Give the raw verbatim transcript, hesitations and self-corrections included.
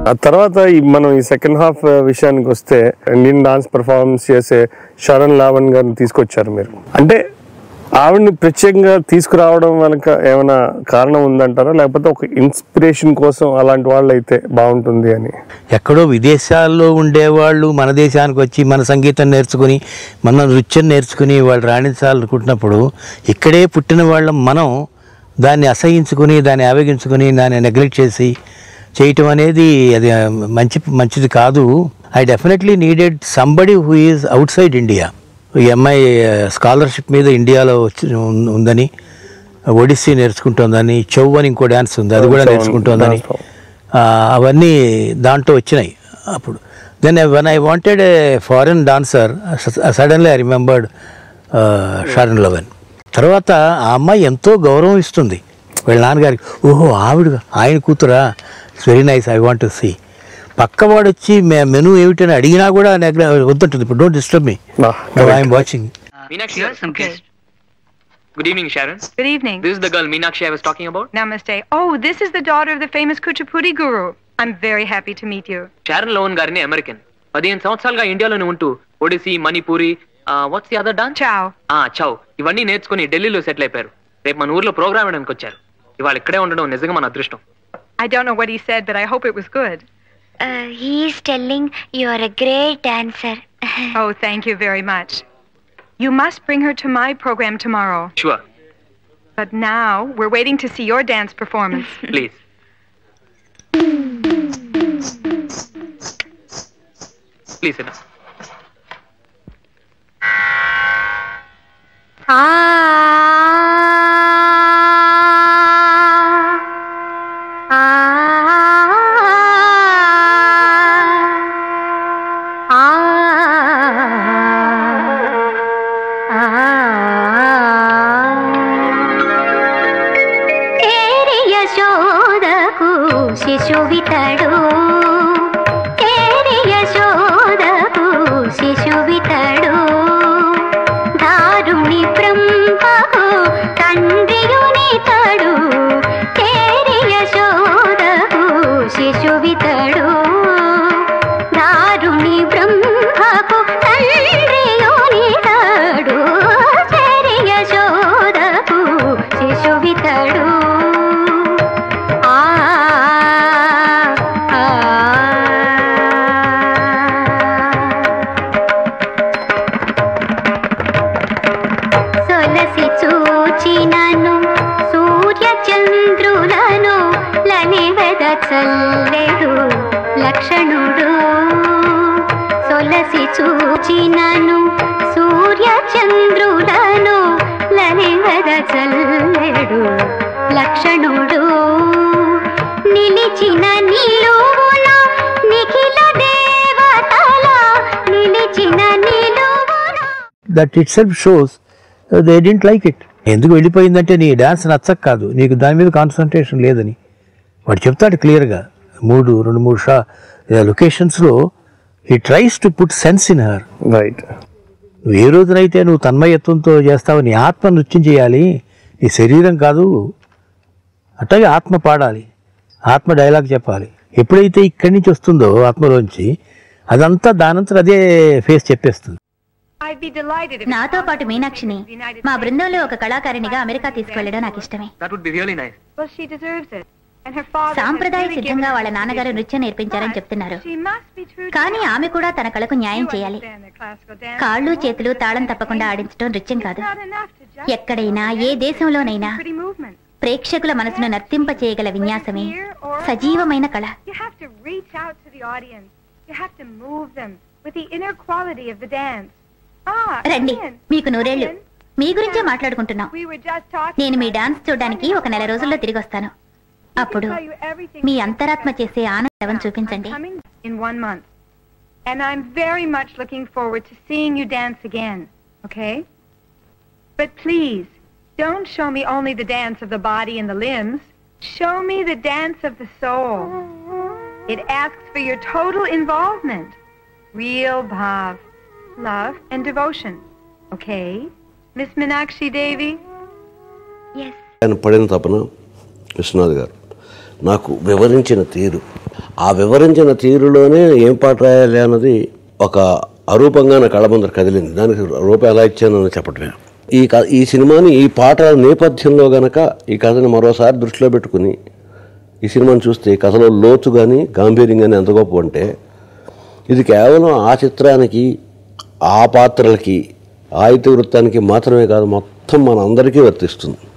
ఆ తర్వాత మనం ఈ సెకండ్ హాఫ్ విషయానికి వస్తే ఇండియన్ డాన్స్ పర్ఫార్మెన్స్ చేసే శరణ్ లావణ్ గారిని తీసుకొచ్చారు మీరు. అంటే ఆవిడని ప్రత్యేకంగా తీసుకురావడం వెనక ఏమైనా కారణం ఉందంటారా, లేకపోతే ఒక ఇన్స్పిరేషన్ కోసం అలాంటి వాళ్ళు అయితే బాగుంటుంది అని? ఎక్కడో విదేశాల్లో ఉండేవాళ్ళు మన దేశానికి వచ్చి మన సంగీతం నేర్చుకుని మన నృత్యం నేర్చుకుని వాళ్ళు రాణించాలనుకుంటున్నప్పుడు ఇక్కడే పుట్టిన వాళ్ళం మనం దాన్ని అసహించుకుని దాన్ని ఆవేగించుకుని దాన్ని నెగ్లెక్ట్ చేసి చేయటం అనేది అది మంచి మంచిది కాదు. I definitely needed somebody who is outside India. ఈ అమ్మాయి స్కాలర్షిప్ మీద ఇండియాలో వచ్చి ఉందని, ఒడిస్సీ నేర్చుకుంటుందని, చౌ అని ఇంకో డ్యాన్స్ ఉంది అది కూడా నేర్చుకుంటుందని, అవన్నీ దాంట్లో వచ్చినాయి. అప్పుడు then when I wanted a foreign dancer suddenly I remembered Sharon Lowen. తర్వాత ఆ అమ్మాయి ఎంతో గౌరవం ఇస్తుంది వీళ్ళ నాన్నగారికి. ఓహో ఆవిడ ఆయన కూతురా, it's very nice, I want to see. పక్కవాడు వచ్చి మెనూ ఏమిటని అడిగినా కూడా వద్దంటుంది. ఇప్పుడు don't disturb me, I'm watching. Good evening, Sharon. Good evening. This is the girl Meenakshi I was talking about. Namaste. Oh, this is the daughter of the famous Kuchipudi guru. I'm very happy to meet you. Sharon Lohan garini American. పదిహేను సంవత్సరాలుగా ఇండియాలోనే ఉంటూ Odissi, Manipuri, what's the other dance? Chow. ఆ చౌ ఇవన్నీ నేర్చుకుని ఢిల్లీలో settle అయిపోయారు. రేపు మన ఊర్లో ప్రోగ్రామ్ వేయడానికి వచ్చారు. ఇవాళ ఇక్కడే ఉండడం నిజంగా మన అదృష్టం. I don't know what he said, but I hope it was good. Uh, he is telling you are a great dancer. Oh, thank you very much. You must bring her to my program tomorrow. Sure. But now we're waiting to see your dance performance. Please. Please sit down. శిశువితడు యశోదకు శిశువితడు దారుణి బ్రహ్మకు తండ్రియునితడు యశోదకు శిశువితడు దారుణి బ్రహ్మకు తండ్రియునితడు యశోదకు శిశువితడు. చల్లెడు లక్షణుడు సొలసి చూచినను సూర్య చంద్రులను లనివద చల్లెడు లక్షణుడు నిలిచిన నిలువున నిఖిల దేవతల నిలిచిన నిలువున. That itself shows they didn't like it. ఎందుకు వెళ్ళిపోయిందంటే నీ డ్యాన్స్ నచ్చక కాదు, నీకు దాని మీద కాన్సన్ట్రేషన్ లేదని వాడు చెప్తాడు క్లియర్గా. మూడు రెండు మూడు షా లొకేషన్స్లో he tries to put sense in her. Right. నువ్వు ఏ రోజునైతే నువ్వు తన్మయత్వంతో చేస్తావు, నీ ఆత్మ నృత్యం చేయాలి, నీ శరీరం కాదు. అట్లాగే ఆత్మ పాడాలి, ఆత్మ డైలాగ్ చెప్పాలి. ఎప్పుడైతే ఇక్కడి నుంచి వస్తుందో ఆత్మలోంచి అదంతా దానంతా అదే ఫేస్ చెప్పేస్తుంది. నాతో పాటు మీనాక్షిని మా బృందంలో ఒక కళాకారిణిగా అమెరికా తీసుకెళ్లడం నాకు ఇష్టమే. సాంప్రదాయ సిద్ధంగా వాళ్ళ నాన్నగారు నృత్యం నేర్పించారని చెప్తున్నారు. కానీ ఆమె కూడా తన కళకు న్యాయం చేయాలి. కాళ్ళు చేతులు తాళం తప్పకుండా ఆడించడం నృత్యం కాదు. ఎక్కడైనా ఏ దేశంలోనైనా ప్రేక్షకుల మనసును నర్తింప చేయగల విన్యాసమే సజీవమైన కళ. రండి, మీకు నూరేళ్లు. మీ గురించే మాట్లాడుకుంటున్నాం. నేను మీ డాన్స్ చూడడానికి ఒక నెల రోజుల్లో తిరిగి వస్తాను. అప్పుడు మీ అంతరాత్మ చేసే ఆనందం చూపించండి. And I'm very much looking forward to seeing you dance again, okay? But please, don't show me only the dance of the body and the limbs. Show me the dance of the soul. It asks for your total involvement. Real bhav, love and devotion. Okay? Miss Meenakshi Devi? Yes. ఆయన పడిన తపన విశ్వనాథ్ గారు నాకు వివరించిన తీరు ఆ వివరించిన తీరులోనే ఏం పాట రాయాలి అన్నది ఒక అరూపంగా నా కళ్ళ ముందర కదిలింది. దానికి రూపం ఎలా ఇచ్చానని చెప్పటమే. ఈ క ఈ సినిమాని ఈ పాట నేపథ్యంలో గనక ఈ కథని మరోసారి దృష్టిలో పెట్టుకుని ఈ సినిమాని చూస్తే ఈ కథలో లోతు కానీ గాంభీర్యం కానీ ఎంత గొప్ప అంటే ఇది కేవలం ఆ చిత్రానికి, ఆ పాత్రలకి, ఆ ఇతివృత్తానికి మాత్రమే కాదు, మొత్తం మన అందరికీ వర్తిస్తుంది.